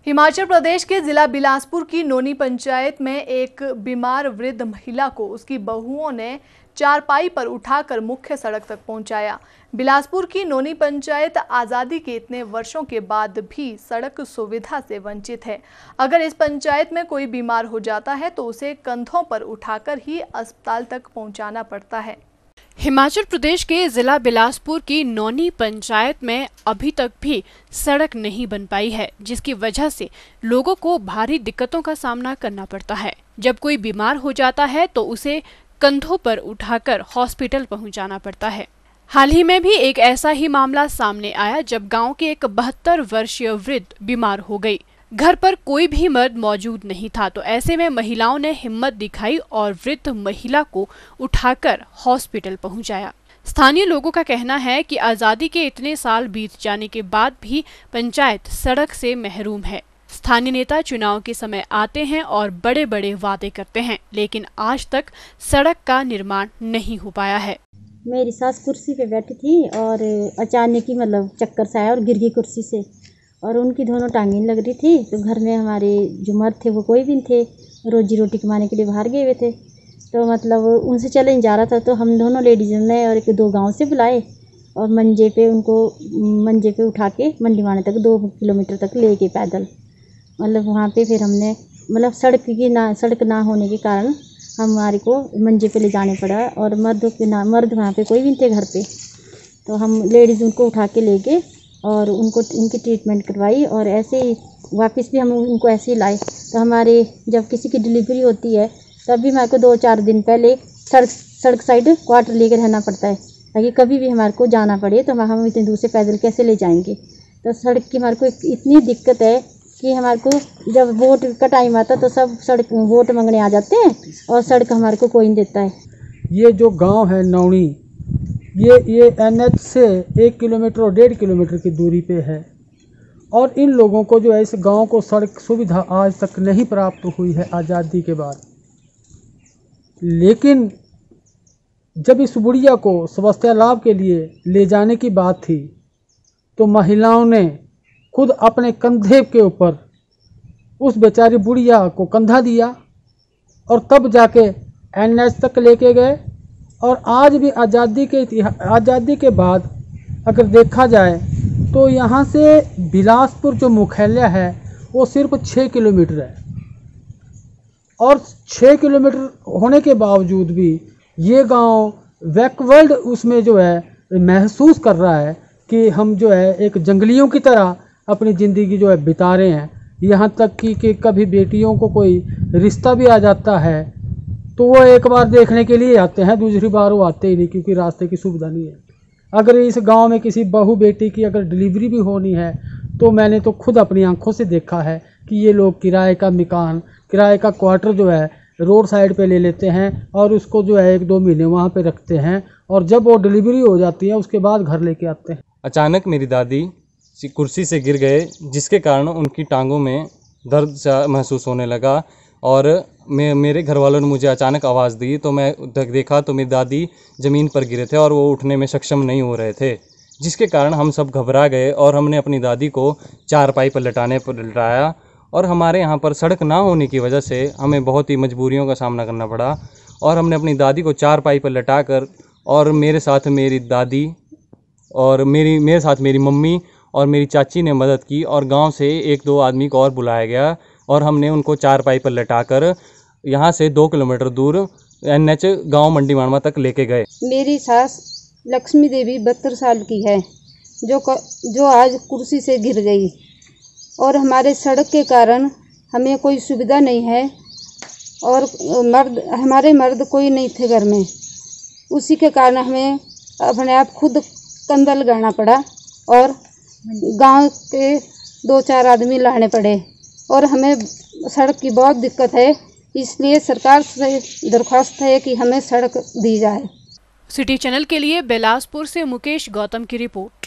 हिमाचल प्रदेश के जिला बिलासपुर की नोनी पंचायत में एक बीमार वृद्ध महिला को उसकी बहुओं ने चारपाई पर उठाकर मुख्य सड़क तक पहुंचाया। बिलासपुर की नोनी पंचायत आज़ादी के इतने वर्षों के बाद भी सड़क सुविधा से वंचित है। अगर इस पंचायत में कोई बीमार हो जाता है तो उसे कंधों पर उठाकर ही अस्पताल तक पहुंचाना पड़ता है। हिमाचल प्रदेश के जिला बिलासपुर की नौनी पंचायत में अभी तक भी सड़क नहीं बन पाई है, जिसकी वजह से लोगों को भारी दिक्कतों का सामना करना पड़ता है। जब कोई बीमार हो जाता है तो उसे कंधों पर उठाकर हॉस्पिटल पहुंचाना पड़ता है। हाल ही में भी एक ऐसा ही मामला सामने आया जब गांव की एक 72 वर्षीय वृद्ध बीमार हो गई। घर पर कोई भी मर्द मौजूद नहीं था, तो ऐसे में महिलाओं ने हिम्मत दिखाई और वृद्ध महिला को उठाकर हॉस्पिटल पहुंचाया। स्थानीय लोगों का कहना है कि आज़ादी के इतने साल बीत जाने के बाद भी पंचायत सड़क से महरूम है। स्थानीय नेता चुनाव के समय आते हैं और बड़े बड़े वादे करते हैं, लेकिन आज तक सड़क का निर्माण नहीं हो पाया है। मेरी सास कुर्सी पे बैठी थी और अचानक ही चक्कर सा आया और गिर गई कुर्सी से, और उनकी दोनों टांगें लग रही थी। तो घर में हमारे जो मर्द थे वो कोई भी नहीं थे, रोजी रोटी कमाने के लिए बाहर गए हुए थे। तो उनसे चले नहीं जा रहा था, तो हम दोनों लेडीज़ ने और 2 गांव से बुलाए और मंजे पे उठा के मंडीवाने तक 2 किलोमीटर तक ले के पैदल वहाँ पे फिर हमने सड़क ना होने के कारण हमारे को मंजे पे ले जाने पड़ा, और मर्द वहाँ पे कोई भी नहीं थे घर पे। तो हम लेडीज़ उनको उठा के ले गए और उनकी ट्रीटमेंट करवाई, और ऐसे ही वापस भी हम उनको ऐसे ही लाए। तो हमारे जब किसी की डिलीवरी होती है तब भी हमारे को 2-4 दिन पहले सड़क साइड क्वार्टर लेकर रहना पड़ता है, ताकि कभी भी हमारे को जाना पड़े तो हम इतनी दूर से पैदल कैसे ले जाएंगे। तो सड़क की हमारे को इतनी दिक्कत है कि हमारे को जब वोट का टाइम आता तो सब वोट मांगने आ जाते हैं और सड़क हमारे को कोई नहीं देता है। ये जो गांव है नौनी, ये NH से 1 किलोमीटर और 1.5 किलोमीटर की दूरी पे है, और इन लोगों को जो है इस गांव को सड़क सुविधा आज तक नहीं प्राप्त हुई है आज़ादी के बाद। लेकिन जब इस बुढ़िया को स्वास्थ्य लाभ के लिए ले जाने की बात थी तो महिलाओं ने खुद अपने कंधे के ऊपर उस बेचारी बुढ़िया को कंधा दिया और तब जाके NH तक लेके गए। और आज भी आज़ादी के बाद अगर देखा जाए तो यहाँ से बिलासपुर जो मुख्यालय है वो सिर्फ 6 किलोमीटर है, और 6 किलोमीटर होने के बावजूद भी ये गांव बैकवर्ड उसमें जो है महसूस कर रहा है कि हम जो है एक जंगलियों की तरह अपनी ज़िंदगी जो है बिता रहे हैं। यहाँ तक कि कभी बेटियों को कोई रिश्ता भी आ जाता है तो वो एक बार देखने के लिए आते हैं, दूसरी बार वो आते ही नहीं, क्योंकि रास्ते की सुविधा नहीं है। अगर इस गांव में किसी बहू बेटी की अगर डिलीवरी भी होनी है तो मैंने तो खुद अपनी आंखों से देखा है कि ये लोग किराए का क्वार्टर जो है रोड साइड पे ले लेते हैं और उसको जो है 1-2 महीने वहाँ पे रखते हैं, और जब वो डिलीवरी हो जाती है उसके बाद घर लेके आते हैं। अचानक मेरी दादी कुर्सी से गिर गए, जिसके कारण उनकी टांगों में दर्द सा महसूस होने लगा, और मेरे घर वालों ने मुझे अचानक आवाज़ दी तो मैं देखा तो मेरी दादी ज़मीन पर गिरे थे और वो उठने में सक्षम नहीं हो रहे थे, जिसके कारण हम सब घबरा गए और हमने अपनी दादी को चारपाई पर लटाया। और हमारे यहाँ पर सड़क ना होने की वजह से हमें बहुत ही मजबूरियों का सामना करना पड़ा, और हमने अपनी दादी को चारपाई पर लटाकर, और मेरे साथ मेरी दादी और मेरे साथ मेरी मम्मी और मेरी चाची ने मदद की, और गांव से 1-2 आदमी को और बुलाया गया और हमने उनको चारपाई पर लटाकर यहाँ से 2 किलोमीटर दूर NH गांव मंडीवाना तक लेके गए। मेरी सास लक्ष्मी देवी 72 साल की है, जो आज कुर्सी से गिर गई, और हमारे सड़क के कारण हमें कोई सुविधा नहीं है, और हमारे मर्द कोई नहीं थे घर में। उसी के कारण हमें अपने आप खुद कंधा लगाना पड़ा और गांव के 2-4 आदमी लाने पड़े, और हमें सड़क की बहुत दिक्कत है। इसलिए सरकार से दरख्वास्त है कि हमें सड़क दी जाए। सिटी चैनल के लिए बिलासपुर से मुकेश गौतम की रिपोर्ट।